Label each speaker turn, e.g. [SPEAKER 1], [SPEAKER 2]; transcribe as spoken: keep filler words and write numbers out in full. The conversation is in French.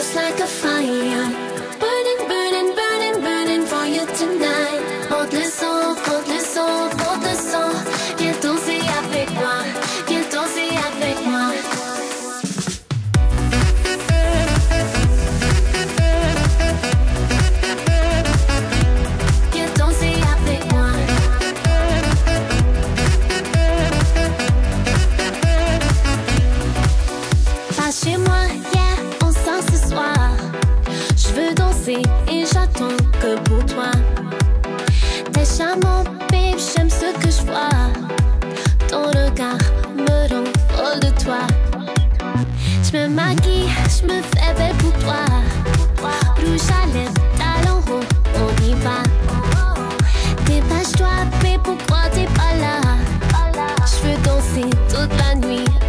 [SPEAKER 1] just like a fire. Burning, burning, burning, burning for you tonight. Monte le son, monte le son, monte le son. Viens danser avec moi, viens danser avec moi. Viens danser avec moi. Pas chez moi, yeah, on sort ce soir. Je veux danser et j'attends que pour toi. T'es charmant, babe, j'aime ce que je vois. Ton regard me rend folle de toi. Je me maquille, je me fais belle pour toi. Rouge à lèvres, talons hauts, on y va. Dépêche-toi, babe, pourquoi t'es pas là? Je veux danser toute la nuit